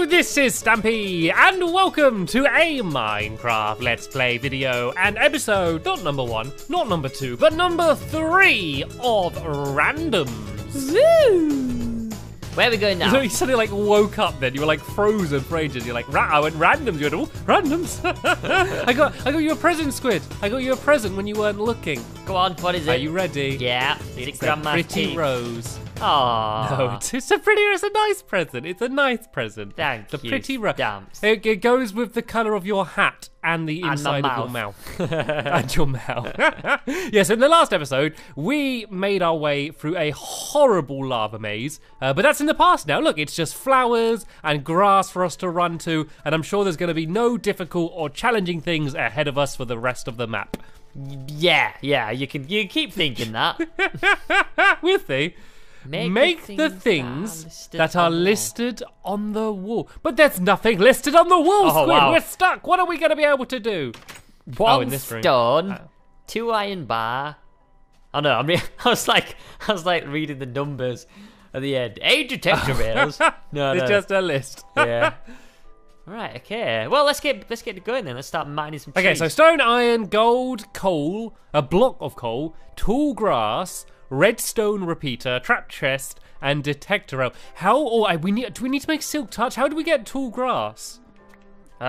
this is Stampy, and welcome to a Minecraft Let's Play video, and episode, not number 1, not number 2, but number 3 of Randoms. Woo! Where are we going now? So you suddenly like woke up then, you were like frozen for ages, you're like, I went randoms, you went, oh, randoms. I got you a present, Squid. I got you a present when you weren't looking. Go on, what is it? Are you ready? Yeah, It's a Grandma's pretty teeth. rose. Aww. No, it's a nice present. It's a nice present. Thank the you, pretty rose. Stamps. It goes with the colour of your hat and the And inside my of your mouth. And your mouth. Yes, in the last episode, we made our way through a horrible lava maze. But that's in the past now. Look, it's just flowers and grass for us to run to. And I'm sure there's going to be no difficult or challenging things ahead of us for the rest of the map. Yeah, you keep thinking that. With the... Make the things that are listed on the wall. But there's nothing listed on the wall, Oh, Squid. wow. We're stuck. What are we going to be able to do? One in this room. stone, 2 iron bar. Oh no, I was like reading the numbers at the end. 8 detector rails. No, It's just a list. yeah. Right, okay. Well, let's get going then. Let's start mining some trees. Okay, so stone, iron, gold, coal, a block of coal, tall grass, redstone repeater, trap chest, and detector rail. Do we need to make silk touch? How do we get tall grass? This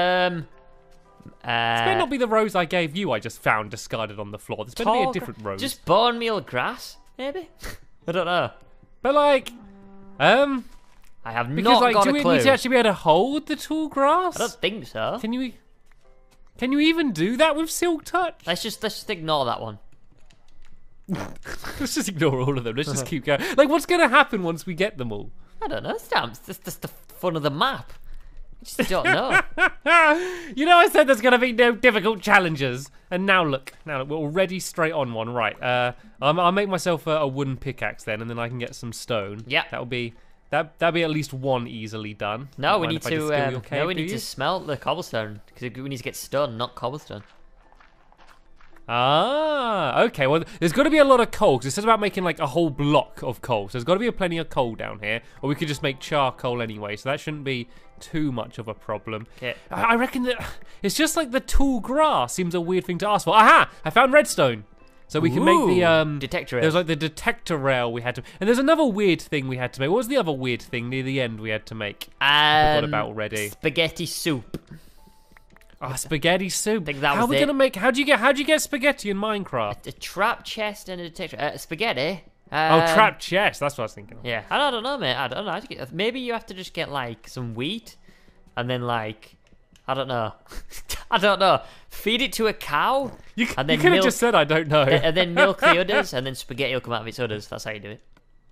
may not be the rose I gave you. I just found discarded on the floor. This better be a different rose. Just bone meal grass, maybe. I don't know. But like, I have because not like, got do a we clue. need to actually be able to hold the tall grass? I don't think so. Can you even do that with silk touch? Let's just ignore that one. Let's just ignore all of them. Let's just keep going. Like, what's going to happen once we get them all? I don't know, Stamps. That's the fun of the map. I just don't know. You know, I said there's going to be no difficult challenges, and now look, we're already straight on one. Right, I'll make myself a wooden pickaxe then, and then I can get some stone. Yeah. that'll be at least one easily done. No, Don't we mind need if I just steal your cave, no, we do need you? to smelt the cobblestone because we need to get stone, not cobblestone. Ah, okay. Well, there's got to be a lot of coal because it says about making like a whole block of coal. So there's got to be plenty of coal down here, or we could just make charcoal anyway. So that shouldn't be too much of a problem. Okay. I reckon that it's just like the tall grass seems a weird thing to ask for. Aha! I found redstone. So we can make the detector rail. There's like the detector rail we had to, and there's another weird thing we had to make. What was the other weird thing near the end we had to make? I forgot about already. Spaghetti soup. Spaghetti soup. I think that How are was we it. gonna make? How'd you get spaghetti in Minecraft? A trap chest and a detector. Spaghetti. Trap chest. That's what I was thinking of. Yeah, I don't know, mate. I don't know. Maybe you have to just get like some wheat, and then like, I don't know. I don't know. Feed it to a cow. You and then could have milk, just said I don't know. and then milk the udders, and then spaghetti will come out of its udders. That's how you do it.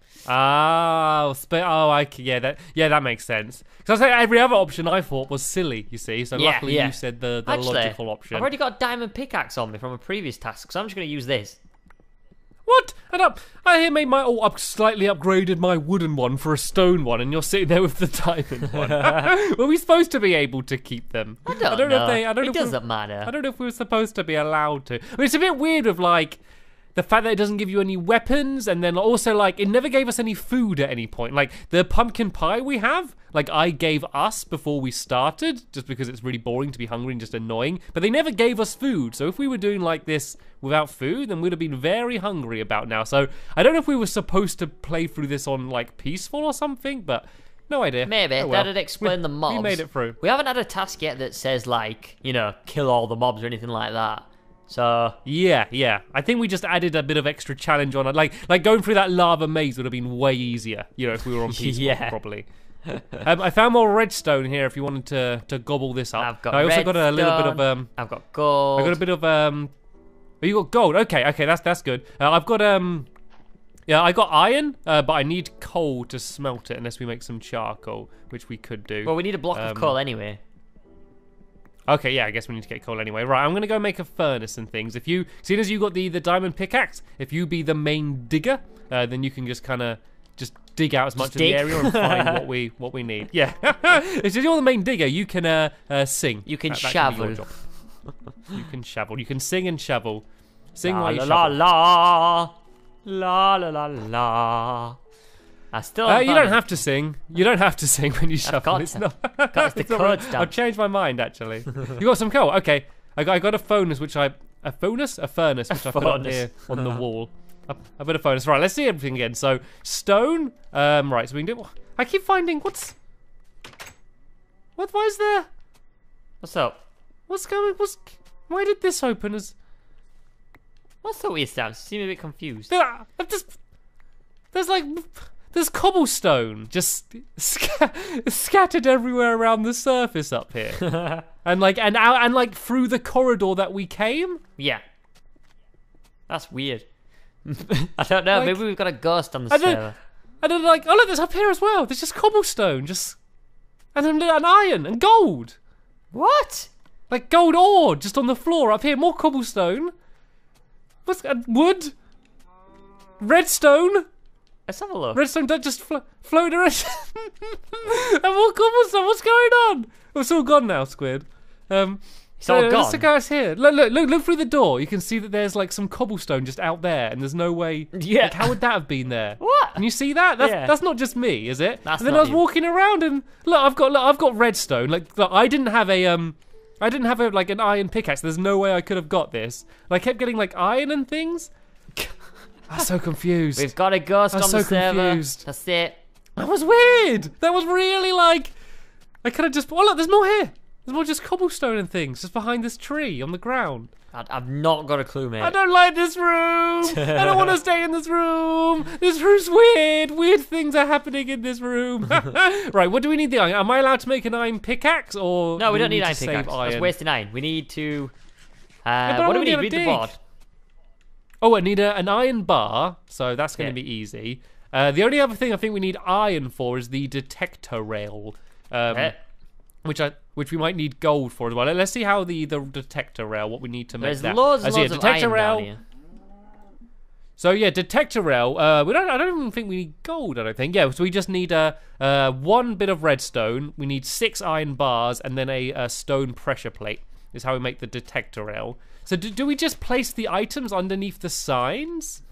That makes sense. Because I say every other option I thought was silly. You see, so Yeah, luckily yeah. you said the Actually, logical option. I've already got a diamond pickaxe on me from a previous task, so I'm just going to use this. What? I've slightly upgraded my wooden one for a stone one, and you're sitting there with the diamond one. Were we supposed to be able to keep them? I don't know. It doesn't I matter. don't know if we were supposed to be allowed to. I mean, it's a bit weird with like the fact that it doesn't give you any weapons, and then also like it never gave us any food at any point. Like the pumpkin pie we have, like I gave us before we started, just because it's really boring to be hungry and just annoying. But they never gave us food, so if we were doing like this without food, then we'd have been very hungry about now. So I don't know if we were supposed to play through this on like peaceful or something, but no idea. Maybe. Oh, well. That'd explain the mobs. We made it through. We haven't had a task yet that says, like, you know, kill all the mobs or anything like that. So... Yeah. I think we just added a bit of extra challenge on it. Like going through that lava maze would have been way easier, you know, if we were on peaceful, Yeah. probably. I found more redstone here if you wanted to gobble this up. I've got I also got a little bit of... I've got gold. I got a bit of... Oh, you got gold. Okay, that's good. I've got... Yeah, I got iron, but I need coal to smelt it unless we make some charcoal, which we could do. Well, we need a block of coal anyway. Okay, yeah, I guess we need to get coal anyway. Right, I'm going to go make a furnace and things. Seeing as you got the diamond pickaxe, if you be the main digger, then you can just kind of just dig out as much of the area and find what we need. Yeah. If you're the main digger, you can sing. You can That can be shovel. your job. You can shovel. You can sing and shovel. Sing La while you la shovel. la la la la la la. I still haven't You found don't have to sing. You don't have to sing when you shuffle. got It's to. not. Got the it's not chords really- down. I've changed my mind actually. You got some coal. Okay, I got a furnace which a furnace which I put up furnace. here on the wall. I put a furnace. Right, let's see everything again. So stone. Right, so we can do. I keep finding what's. What? Why is there? What's up? What's going? Why did this open as? What's the weird stamps? You seem a bit confused. I'm just. There's cobblestone just scattered everywhere around the surface up here, and out and like through the corridor that we came. Yeah. That's weird. I don't know. Like- Maybe we've got a ghost on the I don't- server. And then like, oh look, there's up here as well. There's just cobblestone, and then an iron and gold, What? like gold ore just on the floor up here. More cobblestone. What's wood? Redstone. Let's have a look. Redstone don't just float around. And more cobblestone. What's going on? Oh, it's all gone now, Squid. It's all Let's gone. look out here. Look through the door. You can see that there's like some cobblestone just out there, and there's no way. Yeah. Like, how would that have been there? What? Can you see that? Yeah. That's not just me, is it? That's and then not I was you. walking around, and I've got redstone. Look, I didn't have like an iron pickaxe. There's no way I could have got this. And I kept getting like iron and things. I'm so confused. We've got a ghost I'm on so the server. confused. That's it. That was weird. That was really like. I could have just. Oh look, there's more here. There's more just cobblestone and things just behind this tree on the ground. I've not got a clue, mate. I don't like this room. I don't want to stay in this room. This room's weird. Weird things are happening in this room. Right, what do we need the iron? Am I allowed to make an iron pickaxe or? No, we don't need to iron save pickaxe. That's iron? wasting iron. We need to. but I What do we wanna be need? able to Read the dig. board. Oh, I need an iron bar, so that's going Yeah. to be easy. The only other thing I think we need iron for is the detector rail, which we might need gold for as well. Let's see how the detector rail, what we need to make There's that. loads I and see a loads of detector iron rail. down here. So yeah, detector rail. I don't even think we need gold. I don't think. Yeah, so we just need one bit of redstone. We need 6 iron bars and then a stone pressure plate. Is how we make the detector rail. So do we just place the items underneath the signs?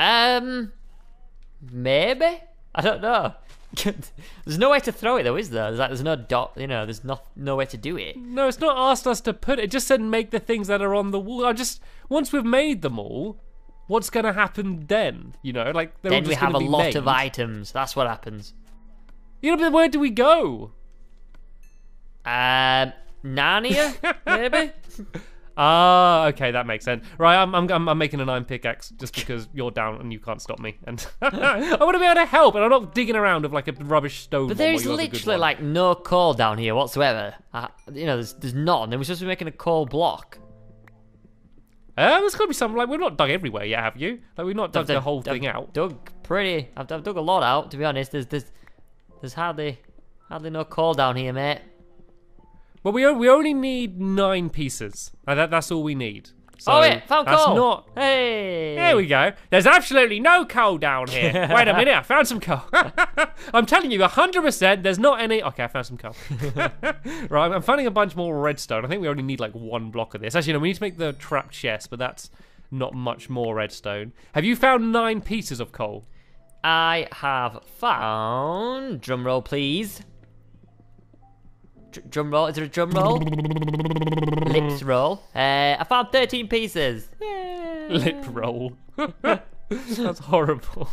Maybe. I don't know. There's no way to throw it though, is there? There's no dot. You know, there's no way to do it. No, it's not asked us to put it. It just said make the things that are on the wall. Once we've made them all, what's gonna happen then? You know, like they're all Then we just have a gonna be lot of made. items. That's what happens. You know, but where do we go? Narnia, maybe. Ah, okay, that makes sense. Right, I'm making an iron pickaxe just because you're down and you can't stop me, and I want to be able to help, and I'm not digging around with like a rubbish stone. But one while there's yours is a good literally one. like no coal down here whatsoever. You know, there's none. And we're supposed to be making a coal block. There's got to be something like we've not dug everywhere yet, have you? Like we've not dug the whole thing I've out. I've dug a lot out, to be honest. There's hardly no coal down here, mate. Well, we only need 9 pieces. That's all we need. So oh yeah, found that's coal. Not. Hey. There we go. There's absolutely no coal down here. Wait a minute, I found some coal. I'm telling you, 100%. There's not any. Okay, I found some coal. Right, I'm finding a bunch more redstone. I think we only need like 1 block of this. Actually, no, we need to make the trap chest, but that's not much more redstone. Have you found 9 pieces of coal? I have found. Drum roll, please. Drum roll. Is there a drum roll? Lips roll. I found 13 pieces. Yay. Lip roll. That's horrible.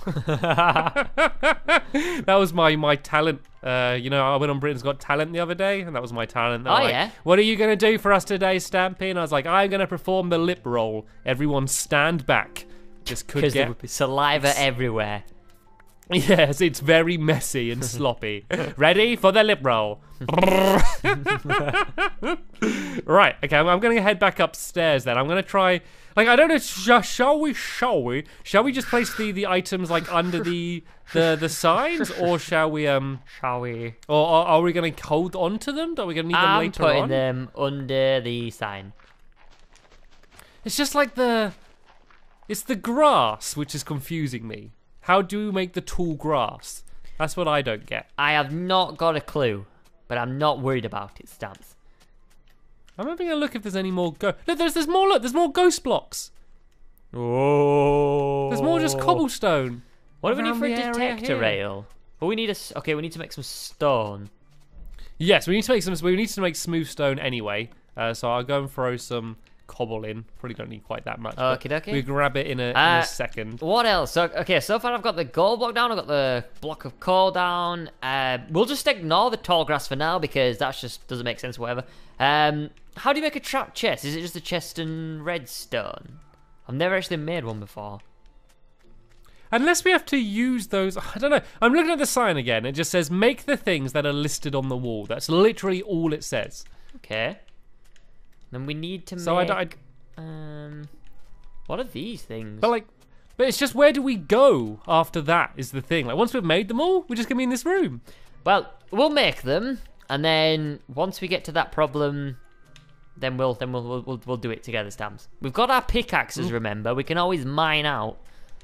That was my talent. You know, I went on Britain's Got Talent the other day, and that was my talent. They're Oh, like, yeah? What are you going to do for us today, Stampy? And I was like, I'm going to perform the lip roll. Everyone stand back. This could Because there get... would be saliva everywhere. Yes, it's very messy and sloppy. Ready for the lip roll. Right, okay, I'm going to head back upstairs then. I'm going to try... Like, I don't know, shall we just place the items, like, under the signs? Or shall we, Shall we? Or are we going to hold on to them? Are we going to need them I'm later putting on? them under the sign. It's just like it's the grass which is confusing me. How do we make the tall grass? That's what I don't get. I have not got a clue, but I'm not worried about it, Stamps. I'm having a look if there's any more Look, there's more. Look, there's more ghost blocks. Oh. There's more just cobblestone. What do we need around for a the area detector here. rail? But we need okay, we need to make some stone. Yes, we need to make some. We need to make smooth stone anyway. So I'll go and throw some cobble in. Probably don't need quite that much. Okay, okay. We grab it in a second. What else? So, okay, so far I've got the gold block down. I've got the block of coal down. We'll just ignore the tall grass for now because that just doesn't make sense. Whatever. How do you make a trap chest? Is it just a chest and redstone? I've never actually made one before. Unless we have to use those, I don't know. I'm looking at the sign again. It just says, make the things that are listed on the wall. That's literally all it says. Okay. Then we need to so make... what are these things? But it's just, where do we go after that is the thing. Like, once we've made them all, we're just going to be in this room. Well, we'll make them. And then once we get to that problem, then we'll do it together, Stamps. We've got our pickaxes, remember? We can always mine out.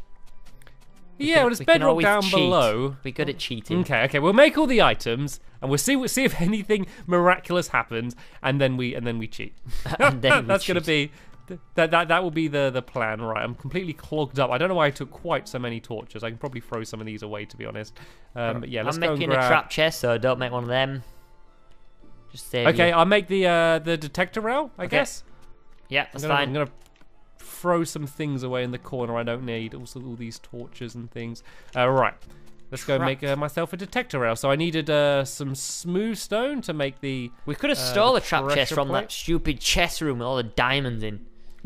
Yeah, well, it's bedrock down below. We're good at cheating. Okay. We'll make all the items, and we'll see if anything miraculous happens, and then we cheat. And then That's gonna be that will be the plan, right? I'm completely clogged up. I don't know why I took quite so many torches. I can probably throw some of these away, to be honest. But yeah, let's go and grab. I'm making a trap chest, so don't make one of them. Just save Okay, you. I'll make the detector rail, I guess. Yeah, that's fine. I'm gonna throw some things away in the corner I don't need. Also, all these torches and things. Right. Let's go make myself a detector rail. So I needed some smooth stone to make the... We could have stole a trap chest from plate. that stupid chest room with all the diamonds in.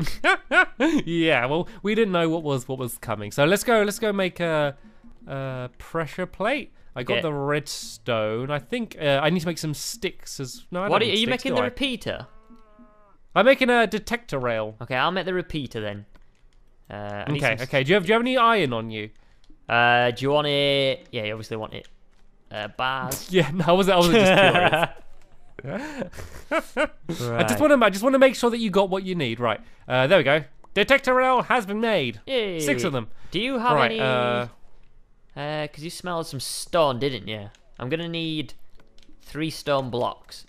Yeah, well, we didn't know what was coming. So let's go make a pressure plate. I got the redstone. I think I need to make some sticks as... No, I don't What are need you sticks, making do the I? repeater? I'm making a detector rail. Okay, I'll make the repeater then. Okay. Do you have any iron on you? Do you want it? Yeah, you obviously want it. Bars. Yeah, no, I wasn't just curious. Right. I just want to make sure that you got what you need. Right. There we go. Detector rail has been made. Yay. 6 of them. Do you have Right, any? Because you smelled some stone, didn't you? I'm gonna need 3 stone blocks.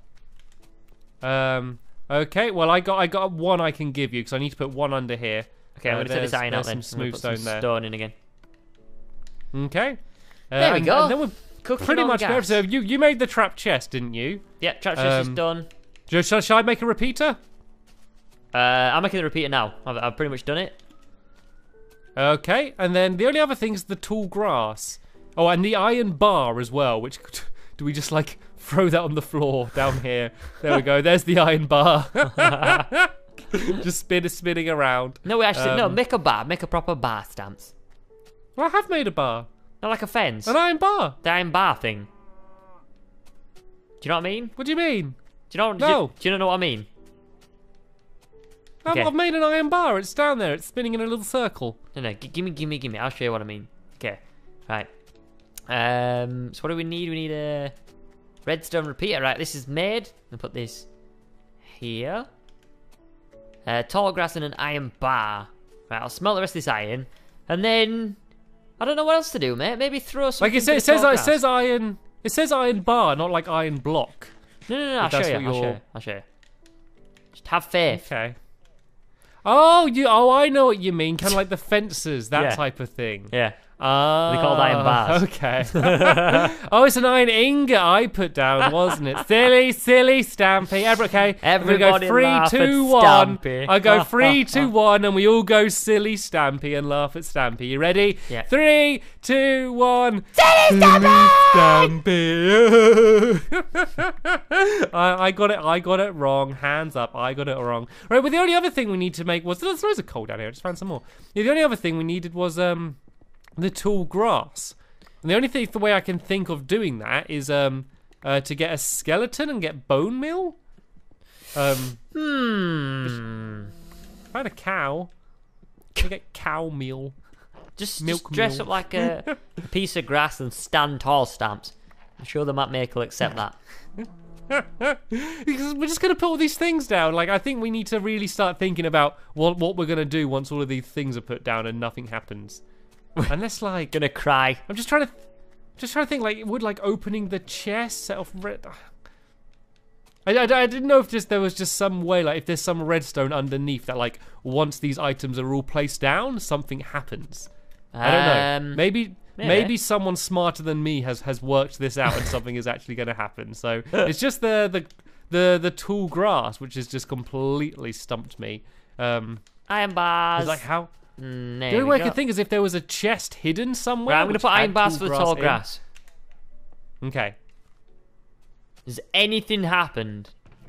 Okay. Well, I got one I can give you because I need to put one under here. Okay, I'm gonna take this iron out then. Some I'm gonna smooth put some stone there. stone in again. Okay. There we go. And then we're Cooking pretty on much gas. good. So you made the trap chest, didn't you? Yeah, trap chest is done. Shall I make a repeater? I'm making the repeater now. I've pretty much done it. Okay, and then the only other thing is the tall grass. Oh, and the iron bar as well, which... Do we just, like, throw that on the floor down here? There we go. There's the iron bar. Just spinning around. No, we actually... no, make a bar. Make a proper bar, Stamps. Well, I have made a bar. Not like a fence. An iron bar. The iron bar thing. Do you know what I mean? What do you mean? Do you know? No. Do you know what I mean? Okay. I've made an iron bar. It's down there. It's spinning in a little circle. No. Gimme. I'll show you what I mean. Okay. Right. So what do we need? We need a redstone repeater. Right. This is made. I'll put this here. Tall grass and an iron bar. Right. I'll smelt the rest of this iron, and then I don't know what else to do, mate. Maybe throw some. Like it says iron. It says iron bar, not like iron block. No. I'll show you. Just have faith. Okay. Oh, I know what you mean. Kind of like the fences, that type of thing. Yeah. They called iron bars. Okay. Oh, it's an iron ingot I put down, wasn't it? Silly Stampy. Okay. Everybody I'm gonna laugh go at 3, 2, 1. Stampy. I go 3, 2, 1, and we all go silly Stampy and laugh at Stampy. You ready? Yeah. 3, 2, 1. Silly Stampy! I got it wrong. Hands up. I got it wrong. Right, well, the only other thing we need to make was... There's loads of coal down here. I just found some more. Yeah, the only other thing we needed was the tall grass. And the way I can think of doing that is to get a skeleton and get bone meal. Find a cow. Get cow meal. Just Milk dress meal. up like a piece of grass and stand tall, Stamps. I'm sure the map maker will accept that. Because we're just going to put all these things down. Like, I think we need to really start thinking about what we're going to do once all of these things are put down and nothing happens. Unless, like... Gonna cry. I'm just trying to think, like, would, like, opening the chest set off red... I didn't know if there was just some way, like, if there's some redstone underneath that, like, once these items are all placed down, something happens. I don't know. maybe someone smarter than me has worked this out and something is actually going to happen. So it's just the tall grass which has just completely stumped me. Iron bars. It's like how. There The only we way I go. could think is if there was a chest hidden somewhere. Right, I'm gonna which put iron had bars for the tall in. grass. Okay. Has anything happened?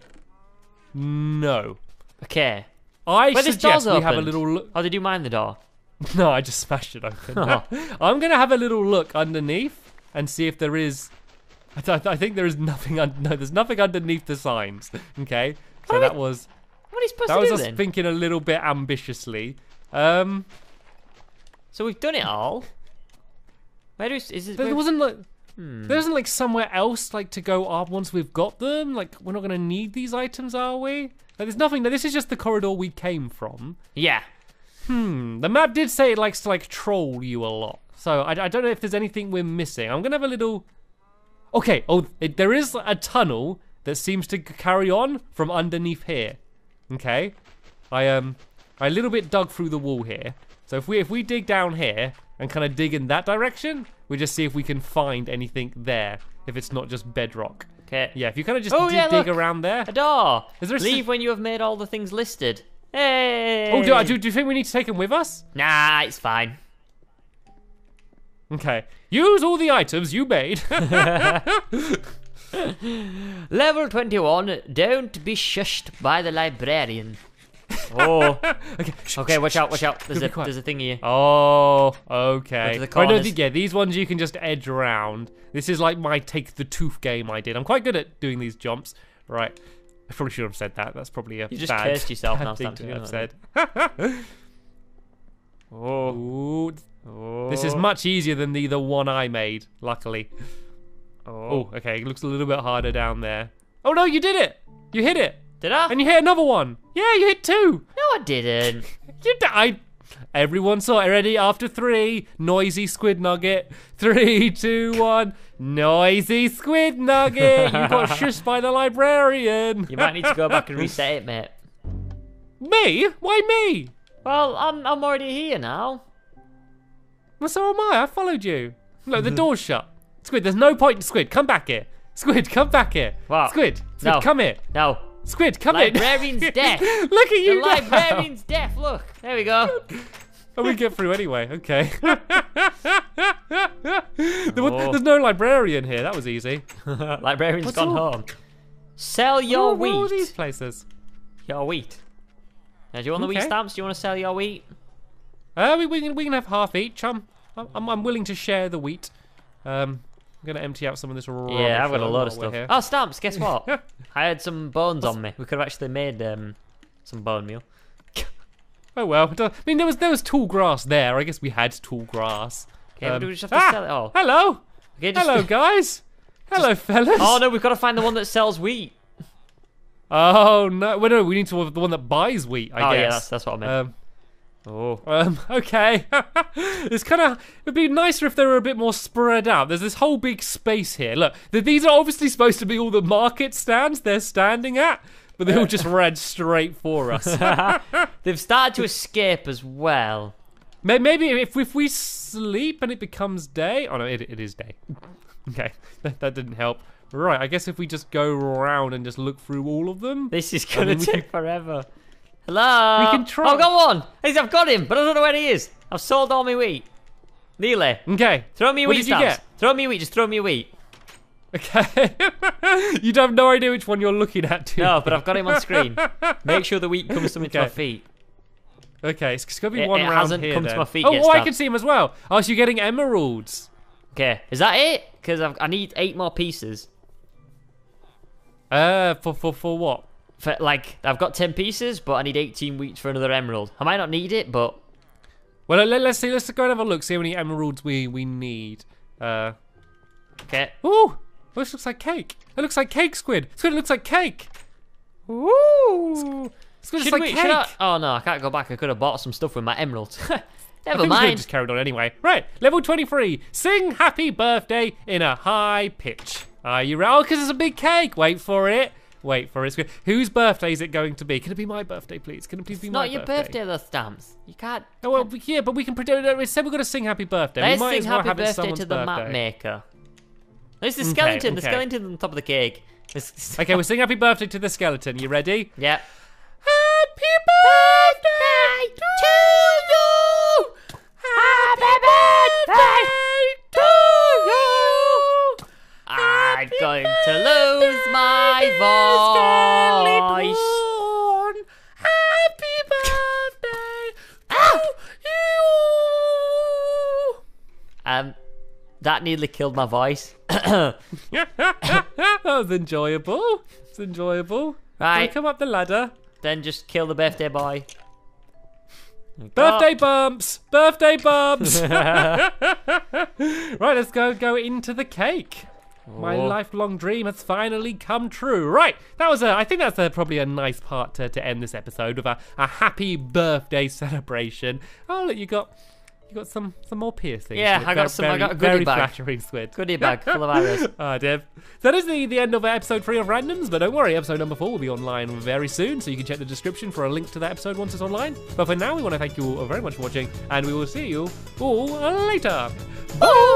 No. Okay. I But this suggest door's we have a opened. little look. Oh, did you mind the door? No, I just smashed it open. Oh. I'm gonna have a little look underneath and see if there is. I think there is nothing. No, there's nothing underneath the signs. Okay, so that was What are you supposed that to was do us then? thinking a little bit ambitiously. So we've done it all. Where is it? There wasn't like. There isn't like somewhere else like to go up once we've got them. Like we're not gonna need these items, are we? Like, there's nothing. This is just the corridor we came from. Yeah. The map did say it likes to like troll you a lot. So I don't know if there's anything we're missing. I'm gonna have a little. Okay. Oh, there is a tunnel that seems to carry on from underneath here. Okay. I a little bit dug through the wall here. So if we dig down here and kind of dig in that direction, we just see if we can find anything there. If it's not just bedrock. Okay. Yeah. If you kind of just Oh, yeah, dig look. around there. A door. Is there a Leave when you have made all the things listed. Hey. Oh, do you think we need to take them with us? Nah, it's fine. Okay. Use all the items you made. Level 21. Don't be shushed by the librarian. Oh. Okay. Okay, watch out, watch out. Be quiet. There's a thing here. Oh, okay. Go to the Oh, no, corners. yeah, these ones you can just edge around. This is like my take the tooth game I did. I'm quite good at doing these jumps. Right. I probably should have said that. That's probably a You just bad, cursed yourself bad now, thing Stamps, to you have know said. Ooh, this is much easier than the one I made, luckily. Oh, okay. It looks a little bit harder down there. Oh, no, you did it. You hit it. Did I? And you hit another one. Yeah, you hit two. No, I didn't. You died. Everyone saw it. Ready? After 3, noisy squid nugget. 3, 2, 1. Noisy squid nugget. You got shushed by the librarian. You might need to go back and reset it, mate. Me? Why me? Well, I'm already here now. Well, so am I. I followed you. Look, the door's shut. Squid, there's no point. Squid, come back here. Squid, come back here. What? Squid, No. come here. No. Squid, come Librarian's here. deaf. Look at The you now. librarian's deaf. Look. There we go. Oh, we get through anyway. Okay. Oh. There's no librarian here. That was easy. Librarian's What's gone all- home. Sell your Where are all these wheat. places? Your wheat. Now, do you want the wheat Okay. stamps? Do you want to sell your wheat? We can have half each. I'm willing to share the wheat. I'm gonna empty out some of this rubbish. Yeah, I've got a lot while of we're stuff. here. Oh, stamps, guess what? I had some bones on me. We could have actually made some bone meal. Oh well. I mean, there was tall grass there. I guess we had tall grass. Okay, but do we just have to sell it all? Hello. Okay, just- Hello, guys. Hello, fellas. Oh no, we've got to find the one that sells wheat. Oh no. Well, no, we need to have the one that buys wheat. I Oh guess. yeah, that's what I meant. Okay. It's kind of. It'd be nicer if they were a bit more spread out. There's this whole big space here. Look, these are obviously supposed to be all the market stands they're standing at, but they all just ran straight for us. They've started to escape as well. Maybe if we sleep and it becomes day. Oh no, it is day. Okay, that didn't help. Right, I guess if we just go around and just look through all of them. This is gonna mean, we take forever. Hello. We can try. Oh, go on. I've got him, but I don't know where he is. I've sold all my wheat. Nearly. Okay. Throw me a What wheat did you stamps. get? Throw me a wheat. Just throw me a wheat. Okay. You have no idea which one you're looking at, do you? No, but I've got him on screen. Make sure the wheat comes to Okay. my feet. Okay, it's gonna be It- one it round hasn't here come to then. my feet Oh, yet, I Stab. can see him as well. Oh, so you're getting emeralds. Okay, is that it? Because I need 8 more pieces. For what? For, like, I've got 10 pieces, but I need 18 wheat for another emerald. I might not need it, but Well, let's see. Let's go and have a look. See how many emeralds we need. okay. Ooh, this looks like cake. It looks like cake, Squid. Squid, it looks like cake. Ooh, Squid, it's Should like we? cake. Should I? Oh no, I can't go back. I could have bought some stuff with my emeralds. I Never think we could've mind. just carried on anyway. Right, level 23. Sing happy birthday in a high pitch. Are you ready? Oh, because it's a big cake. Wait for it. wait for it. Whose birthday is it going to be? Can it be my birthday, please? Can it please be It's my not your birthday, those stamps. You can't. Oh, well, yeah, but we can pretend. We said we're going to sing happy birthday. Let's we might sing as well happy have it birthday someone's to the birthday. map maker. There's the Okay, skeleton. The okay. skeleton's on top of the cake. Okay, we'll sing happy birthday to the skeleton. You ready? Yeah. Happy birthday to you! Happy birthday to you! I'm going to lose my voice. Happy birthday to you! That nearly killed my voice. That was enjoyable. It's enjoyable. Right. Come up the ladder. Then just kill the birthday boy. Birthday bumps! Birthday bumps! Right, let's go into the cake. My Oh. lifelong dream has finally come true. Right, that was I think that's probably a nice part to end this episode with a happy birthday celebration. Oh, look, you got some more piercings. Yeah, I got Very, a goodie very bag. flattering, Squid. Goodie bag full of arrows. Ah, Dev. So that is the end of episode 3 of Randoms, but don't worry, episode number 4 will be online very soon, so you can check the description for a link to that episode once it's online. But for now, we want to thank you all very much for watching, and we will see you all later. Bye!